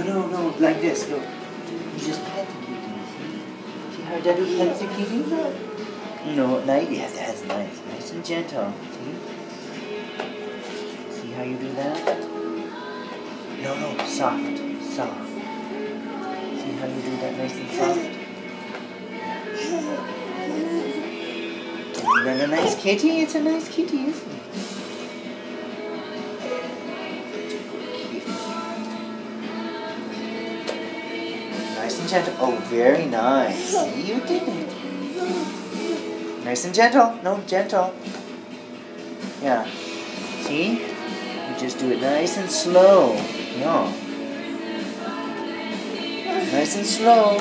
No, like this, look. You just pet the kitty, see? See how Dadu pets the kitty? No, nice, yes, that's nice. Nice and gentle, see? See how you do that? No, soft. See how you do that nice and soft? Isn't that a nice kitty? It's a nice kitty, isn't it? Nice and gentle. Oh, very nice. You did it. Nice and gentle. No, gentle. Yeah. See? You just do it nice and slow. No. Nice and slow.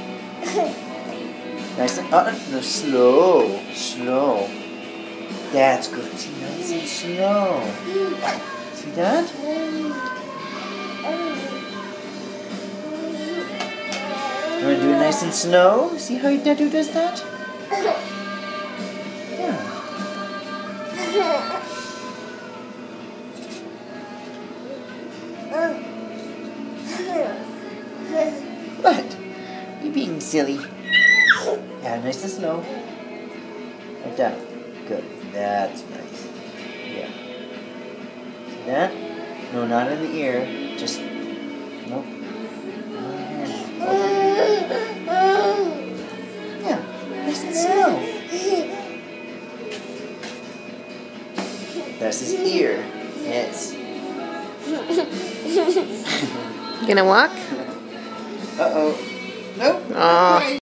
Nice and no, slow. That's good. See, nice and slow. See that? You want to do it nice and slow? See how Dadu does that? Yeah. What? You're being silly. Yeah, nice and slow. Like that. Good. That's nice. Yeah. See that? No, not in the ear. Just, nope. Yeah, nice and slow. That's his ear. Yes. Gonna walk? Uh-oh. Nope. Oh.